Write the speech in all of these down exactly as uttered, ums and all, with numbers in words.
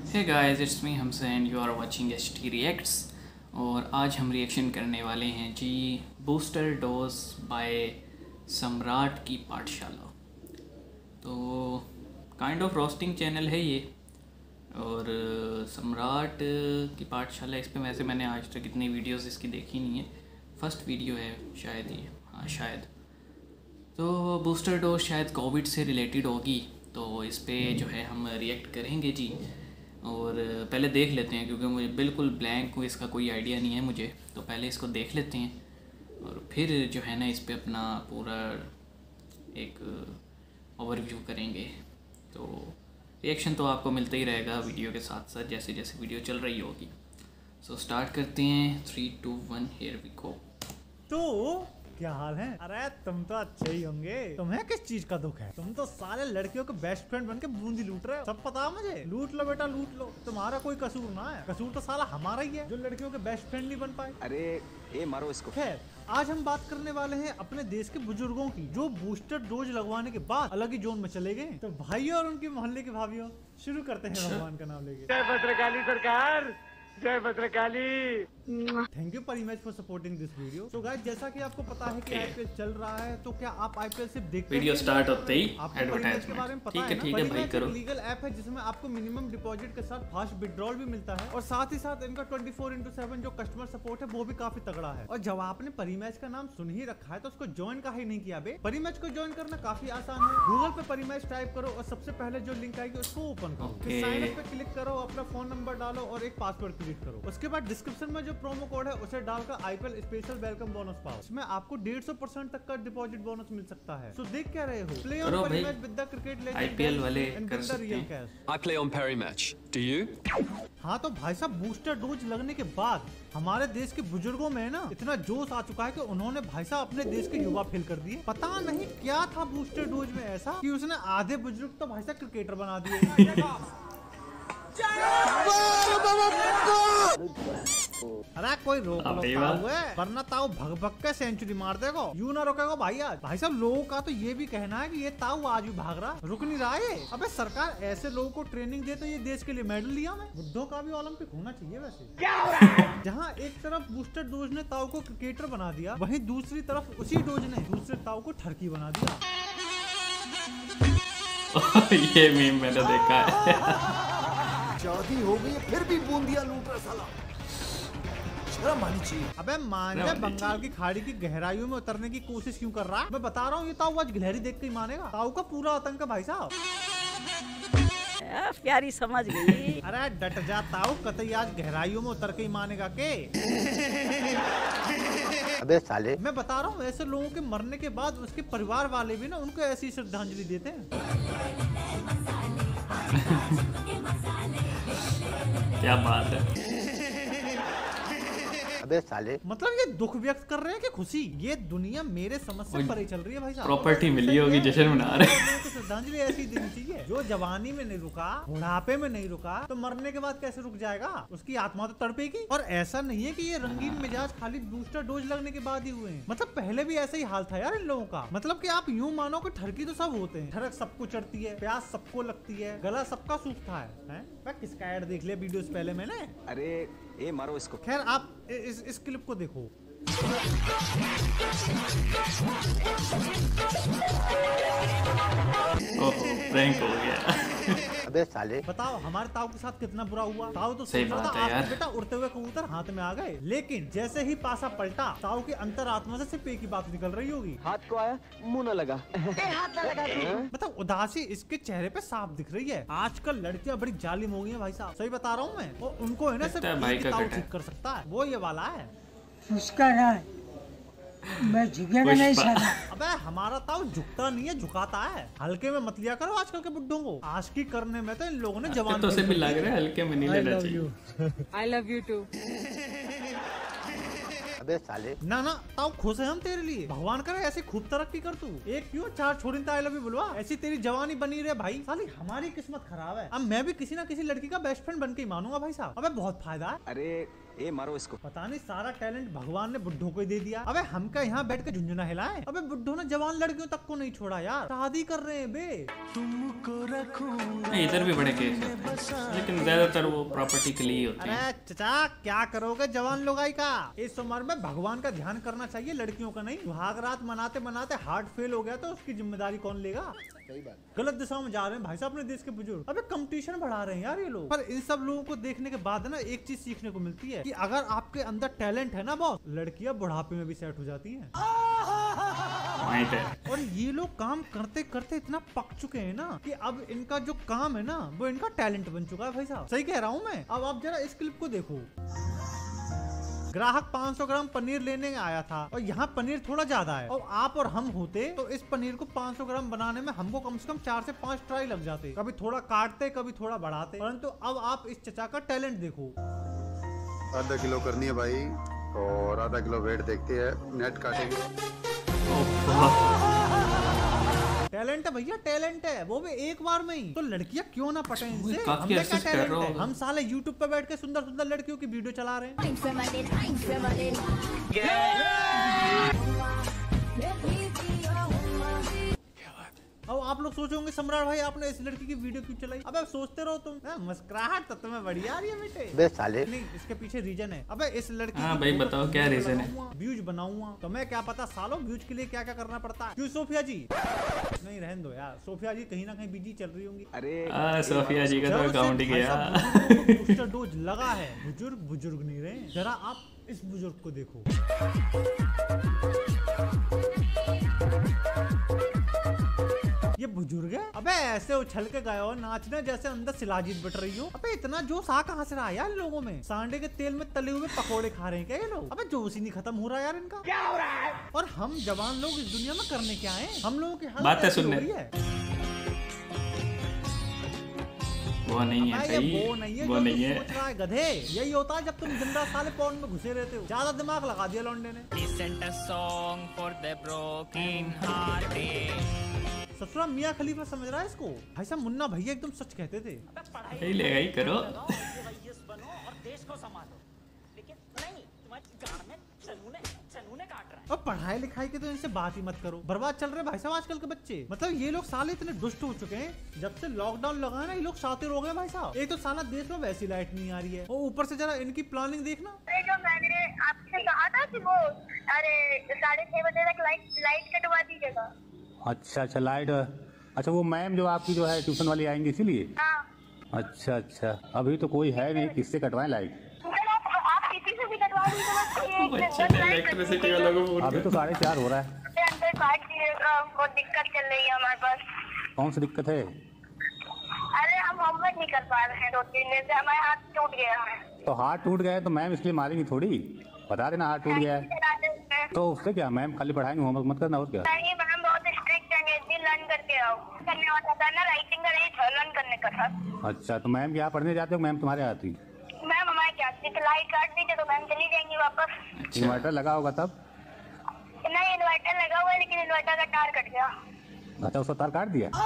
Hey guys, it's me हमसेन, you are watching H T reacts. और आज हम रिएक्शन करने वाले हैं जी बूस्टर डोज बाय सम्राट की पाठशाला। तो काइंड ऑफ रोस्टिंग चैनल है ये। और सम्राट की पाठशाला, इस पे वैसे मैंने आज तक इतनी वीडियोस इसकी देखी नहीं है, फर्स्ट वीडियो है शायद ये, हाँ शायद। तो बूस्टर डोज शायद कोविड से रिलेटेड होगी, तो इस पे जो है हम रिएक्ट करेंगे जी। और पहले देख लेते हैं, क्योंकि मुझे बिल्कुल ब्लैंक हूँ, इसका कोई आइडिया नहीं है मुझे, तो पहले इसको देख लेते हैं और फिर जो है ना इस पे अपना पूरा एक ओवरव्यू करेंगे। तो रिएक्शन तो आपको मिलता ही रहेगा वीडियो के साथ साथ, जैसे जैसे वीडियो चल रही होगी। सो स्टार्ट करते हैं, three two one here we go. तो क्या हाल है? अरे तुम तो अच्छे ही होंगे। तुम्हें किस चीज का दुख है? तुम तो सारे लड़कियों के बेस्ट फ्रेंड बन के बूंदी लूट रहे हो। सब पता है मुझे। लूट लो बेटा, लूट लो। तुम्हारा कोई कसूर ना है, कसूर तो साला हमारा ही है जो लड़कियों के बेस्ट फ्रेंड नहीं बन पाए। अरे ए मारो इसको। खैर, आज हम बात करने वाले हैं अपने देश के बुजुर्गों की, जो बूस्टर डोज लगवाने के बाद अलग ही जोन में चले गए। तो भाइयों और उनके मोहल्ले के भाभियों, शुरू करते हैं भगवान का नाम लेके। जय भद्रकाली सरकार, जय Bhadrakali. Thank you Parimatch for supporting this video. तो गाइस, जैसा कि आपको पता है कि आईपीएल चल रहा है, तो क्या आप आईपीएल सिर्फ देखते हैं? वीडियो स्टार्ट होते ही एडवर्टाइजमेंट। ठीक है ठीक है भाई, करो। लीगल ऐप है जिसमें आपको मिनिमम डिपॉजिट के साथ फास्ट विड्रॉल भी मिलता है, और साथ ही साथ इनका ट्वेंटी फोर इंटू सेवन जो कस्टमर सपोर्ट है वो भी काफी तगड़ा है। और जब आपने परिमेज का नाम सुन ही रखा है तो उसको ज्वाइन का ही नहीं किया बे। परिमेज को ज्वाइन करना काफी आसान है। गूगल पे परिमेज टाइप करो और सबसे पहले जो लिंक आएगी उसको ओपन करो, साइन अप पे क्लिक करो, अपना फोन नंबर डालो और एक पासवर्ड क्रिएट करो। उसके बाद डिस्क्रिप्शन में जो प्रोमो कोड है उसे डालकर आईपीएल स्पेशल वेलकम बोनस पाओ। इसमें आपको डेढ़ सौ परसेंट तक का डिपॉजिट बोनस मिल सकता है। तो देख क्या रहे हो? Play on Parimatch with the cricket legend IPL वाले कर सकते हैं। I play on Parimatch, do you? हाँ तो भाई साहब, बूस्टर डोज लगने के बाद हमारे देश के बुजुर्गों में ना इतना जोश आ चुका है कि उन्होंने भाई साहब अपने देश के युवा फेल कर दिए। पता नहीं क्या था बूस्टर डोज में ऐसा कि उसने आधे बुजुर्ग तो भाई साहब क्रिकेटर बना दिए। अरे कोई रोक लो हुए, वरना ताऊ भग भग के सेंचुरी मार देगा। यूं ना रोकेगा भाई। आज भाई साहब लोगों का तो ये भी कहना है कि ये ताऊ आज भी भाग रहा, रुक नहीं रहा है। अबे सरकार ऐसे लोगों को ट्रेनिंग दे तो ये देश के लिए मेडल लिया मैं। बुद्धों का भी ओलंपिक होना चाहिए वैसे। क्या हो रहा है? जहाँ एक तरफ बूस्टर डोज ने ताऊ को क्रिकेटर बना दिया, वहीं दूसरी तरफ उसी डोज ने दूसरे ताऊ को ठरकी बना दिया। ये मीम मैंने देखा है। शादी हो गई फिर भी बूंदिया लूट रहा साला, शर्म आनी चाहिए। अबे मान जा, बंगाल की खाड़ी की गहराइयों में उतरने की कोशिश क्यों कर रहा है? मैं बता रहा हूँ, ये ताऊ आज गिलहरी देख के ही मानेगा। ताऊ का पूरा आतंक है भाई साहब। प्यारी समझ गई। अरे डट जा ताऊ, कतई आज गहराइयों में उतर के ही मानेगा के। अबे साले, मैं बता रहा हूँ, ऐसे लोगों के मरने के बाद उसके परिवार वाले भी ना उनको ऐसी श्रद्धांजलि देते हैं। क्या बात है। अबे साले, मतलब ये दुख व्यक्त कर रहे हैं कि खुशी? ये दुनिया मेरे समझ से परे चल रही है भाई साहब। प्रॉपर्टी मिली होगी, जश्न मना रहे हैं। तो श्रद्धांजलि ऐसी देनी चाहिए। जो जवानी में नहीं रुका, बुढ़ापे में नहीं रुका, तो मरने के बाद कैसे रुक जाएगा? उसकी आत्मा तो तड़पेगी। और ऐसा नहीं है कि ये रंगीन मिजाज खाली बूस्टर डोज लगने के बाद ही हुए हैं। मतलब पहले भी ऐसा ही हाल था यार इन लोगों का। मतलब कि आप यूं मानो कि ठरकी तो सब होते हैं, ठरक सबको चढ़ती है, प्यास सबको लगती है, गला सबका सूखता है, है? मैं किसका ऐड देख लिया वीडियोस पहले मैंने। अरे ए मारो इसको। खैर, आप इस, इस क्लिप को देखो। प्रैंक हो गया। अबे साले, बताओ हमारे ताऊ के साथ कितना बुरा हुआ। ताऊ तो सही बात है यार। बेटा उड़ते हुए कबूतर हाथ में आ गए, लेकिन जैसे ही पासा पलटा, ताऊ की अंतरात्मा से सिर्फ एक ही बात निकल रही होगी। हाथ को आया, मुंह न लगा। हाथ न लगा। मतलब उदासी इसके चेहरे पे साफ दिख रही है। आजकल लड़कियां बड़ी जालिम हो गई हैं भाई साहब, सही बता रहा हूँ मैं। और उनको है ना सिर्फ एक ही ताऊ ठीक कर सकता है, वो ये वाला है। उसका ना मैं झुकेगा नहीं साला। अबे हमारा ताऊ झुकता नहीं है, झुकाता है। हल्के में मत लिया करो आजकल के बुड्ढों को। आशिकी करने में तो इन लोगों ने जवान तो से भी लग रहा है, हल्के में नहीं लेना चाहिए। I love you too. अबे साले, ना ना ताऊ, खुश है हम तेरे लिए। भगवान करे ऐसी खूब तरक्की कर तू। एक क्यों चार छोड़ी आई लव यू बुलवा, ऐसी तेरी जवानी बनी रहे भाई। साली हमारी किस्मत खराब है। अब मैं भी किसी ना किसी लड़की का बेस्ट फ्रेंड बन के ही मानूंगा भाई साहब। अबे बहुत फायदा है। अरे ए मारो इसको। पता नहीं सारा टैलेंट भगवान ने बुड्ढों को ही दे दिया। अबे हम क्या यहाँ बैठ के झुंझुना हिलाएं? अबे बुड्ढों ने जवान लड़कियों तक को नहीं छोड़ा यार, शादी कर रहे हैं बे। नहीं, इधर भी बड़े केस हैं, लेकिन ज्यादातर वो प्रॉपर्टी के लिए होते हैं। अरे चचा क्या करोगे जवान लोगाई का? इस उम्र में भगवान का ध्यान करना चाहिए, लड़कियों का नहीं। भाग रात मनाते मनाते हार्ट फेल हो गया तो उसकी जिम्मेदारी कौन लेगा? सही बात। गलत दिशा में जा रहे हैं भाई साहब अपने देश के बुजुर्ग। अबे कंपटीशन बढ़ा रहे हैं यार ये लोग। पर इन सब लोगों को देखने के बाद ना एक चीज सीखने को मिलती है कि अगर आपके अंदर टैलेंट है ना बॉस, लड़कियां बुढ़ापे में भी सेट हो जाती हैं। और ये लोग काम करते करते इतना पक चुके हैं ना कि अब इनका जो काम है ना वो इनका टैलेंट बन चुका है भाई साहब। सही कह रहा हूँ मैं। अब आप जरा इस क्लिप को देखो। ग्राहक पाँच सौ ग्राम पनीर लेने आया था और यहाँ पनीर थोड़ा ज्यादा है, और आप और हम होते तो इस पनीर को पाँच सौ ग्राम बनाने में हमको कम से कम चार से पाँच ट्राई लग जाते। कभी थोड़ा काटते कभी थोड़ा बढ़ाते। परंतु अब आप इस चचा का टैलेंट देखो। आधा किलो करनी है भाई, और आधा किलो वेट देखते हैं, नेट काटेंगे। टैलेंट है भैया, टैलेंट है, वो भी एक बार में ही। तो लड़कियां क्यों ना पटे इनसे? काफी हमने क्या access कर टैलेंट रहे है? हो। हम साले यूट्यूब पे बैठ के सुंदर सुंदर लड़कियों की वीडियो चला रहे हैं। अब आप लोग सोचोगे सम्राट भाई आपने इस लड़की की वीडियो क्यों चलाई? अबे सोचते रहो तुम। हाँ, मुस्कुराहट तो तुम्हें बढ़िया आ रही है बेटे। बे साले। नहीं, इसके पीछे रीजन है। अबे इस लड़की हाँ की भाई, फोटो बताओ क्या रीजन है? व्यूज बनाऊंगा तो मैं क्या पता सालों व्यूज के लिए क्या क्या करना पड़ता है। क्यों सोफिया जी? नहीं रहने दो यार, सोफिया जी कहीं ना कहीं बिजी चल रही होंगी। अरे आ, सोफिया जी का तो अकाउंट ही गया। बूस्टर डोज लगा है। बुजुर्ग बुजुर्ग नहीं रहे। जरा आप इस बुजुर्ग को देखो। ये बुजुर्ग है? अबे ऐसे उछल के गए हो नाचने जैसे अंदर शिलाजीत बट रही हो। अबे इतना जोश आ कहाँ से रहा यार लोगों में? सांडे के तेल में तले हुए पकोड़े खा रहे हैं क्या ये लोग? अबे जोश ही नहीं खत्म हो रहा यार इनका। क्या हो रहा है? और हम जवान लोग इस दुनिया में करने क्या आए? हम लोगों की हालत बातें ऐसी हो सुनने। रही है। वो नहीं है अबे भाई, ये वो नहीं है वो जो नहीं तू है। सोच रहा है गधे। यही होता है जब तुम जिंदा साले पौन में घुसे रहते हो। ज्यादा दिमाग लगा दिया लौंडे ने। Listen a song for the broken hearted. ससुरा मियाँ खलीफा समझ रहा है इसको? भाई साहब मुन्ना भैया एकदम सच कहते थे। यही लेगा ही करो। अब पढ़ाई लिखाई की तो इनसे बात ही मत करो। बर्बाद चल रहे भाई साहब आजकल के बच्चे। मतलब ये लोग साले इतने दुष्ट हो चुके हैं। जब से लॉकडाउन लगा है ना ये लोग शातिर हो गए भाई साहब। एक तो साला देश में वैसी लाइट नहीं आ रही है और ऊपर से जरा इनकी प्लानिंग देखना। जो मैंने आपसे कहा था कि वो अरे साढ़े छह बजे तक लाइट लाइट कटवा दीजिएगा। अच्छा अच्छा लाइट। अच्छा वो मैम जो आपकी जो है ट्यूशन वाली आएंगी इसीलिए? हाँ। अच्छा अच्छा, अभी तो कोई है नहीं, किससे कटवाएं लाइट? आप किसी से भी कटवा इलेक्ट्रिसिटी वालों को फोन अभी तो साढ़े चार हो रहा है। अंदर काट दीजिएगा, हमको दिक्कत चल रही है हमारे पास। कौन सी दिक्कत है? अरे हम होमवर्क नहीं कर पा रहे हैं, दो तीन दिन से हमारे हाथ टूट गया है। तो हाथ टूट गया है तो मैम इसलिए मारेंगी थोड़ी, बता देना हाथ टूट गया है तो उससे क्या, मैम खाली पढ़ाएंगे, होमवर्क मत करना और क्या। नहीं मैम बहुत स्ट्रिक्ट है, दिन लर्न करके आओ। करने वाला था ना राइटिंग का, नहीं था लर्न करने का था। अच्छा तो मैम क्या पढ़ने जाते हो? मैम तुम्हारे आती? मैम हमारे क्या तो लाइट काट दीजिए तो मैम चली जाएंगी वापस। इन्वर्टर लगा होगा तब? नहीं इन्वर्टर लगा हुआ है लेकिन इन्वर्टर का तार कट गया। अच्छा उसका तार काट दिया?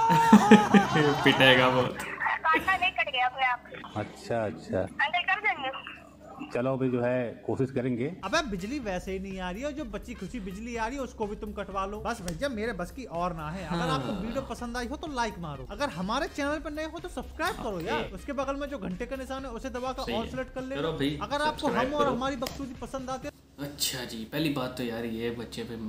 पिटेगा बहुत। काटना नहीं, कट गया अपने आप। अच्छा अच्छा, अंदर कर देंगे। चलो अभी जो है कोशिश करेंगे। अबे बिजली वैसे ही नहीं आ रही है, जो बच्ची खुशी बिजली आ रही है उसको भी तुम कटवा लो। बस भैया मेरे बस की और ना है। अगर आपको वीडियो पसंद आई हो तो लाइक मारो, अगर हमारे चैनल पर नए हो तो सब्सक्राइब करो यार। उसके बगल में जो घंटे का निशान है उसे दबाकर ऑल सेलेक्ट कर ले। अगर आपको हम और हमारी बकचोदी पसंद आती है। अच्छा जी, पहली बात तो यार ये बच्चे पे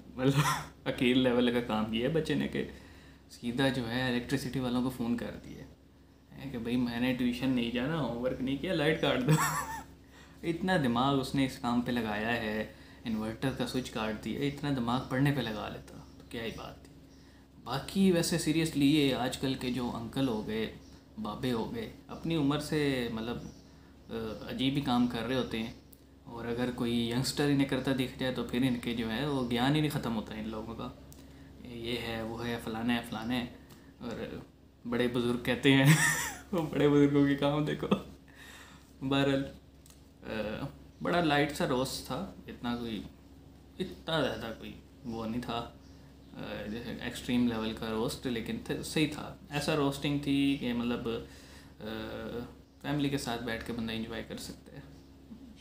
मतलब अकील लेवल का काम किया है बच्चे ने कि सीधा जो है इलेक्ट्रिसिटी वालों को फ़ोन कर दिया कि भाई मैंने ट्यूशन नहीं जाना, होमवर्क नहीं किया, लाइट काट दो। इतना दिमाग उसने इस काम पे लगाया है, इन्वर्टर का स्विच काट दिया, इतना दिमाग पढ़ने पे लगा लेता तो क्या ही बात थी। बाकी वैसे सीरियसली ये आजकल के जो अंकल हो गए, बाबे हो गए, अपनी उम्र से मतलब अजीब ही काम कर रहे होते हैं, और अगर कोई यंगस्टर इन्हें करता दिख जाए तो फिर इनके जो है वो ज्ञान ही नहीं ख़त्म होता इन लोगों का। ये है वो है फलाना है फलाना है, और बड़े बुज़ुर्ग कहते हैं वो बड़े बुज़ुर्गों के काम देखो। बहरहाल बड़ा लाइट सा रोस्ट था, इतना कोई इतना ज़्यादा कोई वो नहीं था जैसे एक्सट्रीम लेवल का रोस्ट, लेकिन सही था। ऐसा रोस्टिंग थी कि मतलब फैमिली के साथ बैठ के बंदा एंजॉय कर सकता है।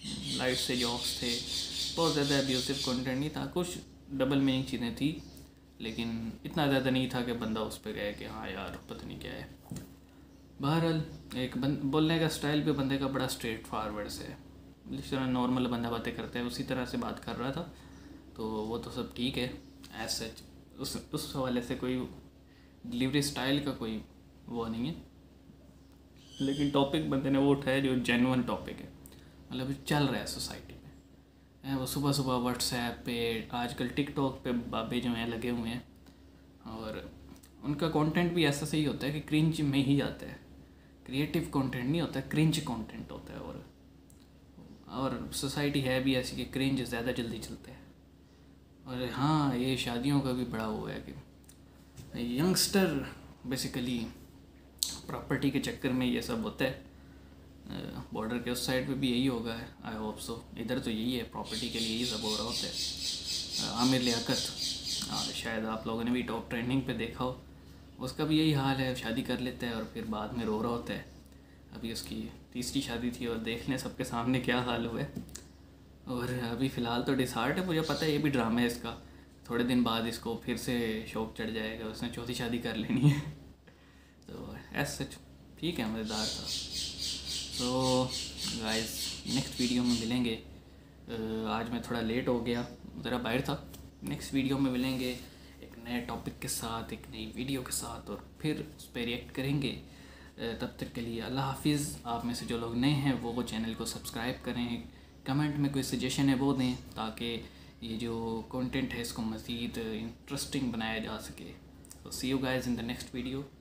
लाइट से जॉक्स थे, बहुत ज़्यादा अब्यूसिव कंटेंट नहीं था, कुछ डबल मीनिंग चीज़ें थी, लेकिन इतना ज़्यादा नहीं था कि बंदा उस पर गए कि हाँ यार पता नहीं क्या है। बहरहाल एक बंद बोलने का स्टाइल भी बंदे का बड़ा स्ट्रेट फॉरवर्ड से है, जिस तरह नॉर्मल बंदा बातें करते हैं उसी तरह से बात कर रहा था, तो वो तो सब ठीक है एज सच, उस उस हवाले से कोई डिलीवरी स्टाइल का कोई वो नहीं है। लेकिन टॉपिक बंदे ने वो उठाया जो जेन्युइन टॉपिक है, मतलब चल रहा है सोसाइटी में। वो सुबह सुबह व्हाट्सएप पे, आजकल टिकटॉक पे बाबे जो हैं लगे हुए हैं, और उनका कंटेंट भी ऐसा सही होता है कि क्रिंज में ही आता है, क्रिएटिव कंटेंट नहीं होता, क्रिंज कंटेंट होता है। और और सोसाइटी है भी ऐसी कि क्रिंज ज़्यादा जल्दी चलते हैं। और हाँ, ये शादियों का भी बड़ा वो है कि यंगस्टर बेसिकली प्रॉपर्टी के चक्कर में ये सब होता है। बॉर्डर के उस साइड पे भी यही होगा, आई होप सो। इधर तो यही है, प्रॉपर्टी के लिए यही सब हो रहा होता है। आमिर लियाकत, शायद आप लोगों ने भी टॉप ट्रेंडिंग पे देखा हो, उसका भी यही हाल है, शादी कर लेता है और फिर बाद में रो रहा होता है। अभी उसकी तीसरी शादी थी और देख लें सबके सामने क्या हाल हुआ है। और अभी फ़िलहाल तो डिसहार्ट है, मुझे पता है ये भी ड्रामा है इसका, थोड़े दिन बाद इसको फिर से शौक चढ़ जाएगा, उसने चौथी शादी कर लेनी है। तो एज सच ठीक है, मज़ेदार था। तो गाइस नेक्स्ट वीडियो में मिलेंगे। आज मैं थोड़ा लेट हो गया, ज़रा बाहर था। नेक्स्ट वीडियो में मिलेंगे एक नए टॉपिक के साथ, एक नई वीडियो के साथ, और फिर उस पर रिएक्ट करेंगे। तब तक के लिए अल्लाह हाफिज़। आप में से जो लोग नए हैं वो वो चैनल को सब्सक्राइब करें, कमेंट में कोई सजेशन है वो दें, ताकि ये जो कंटेंट है इसको मज़ीद इंटरेस्टिंग बनाया जा सके। तो see you guys in the next video.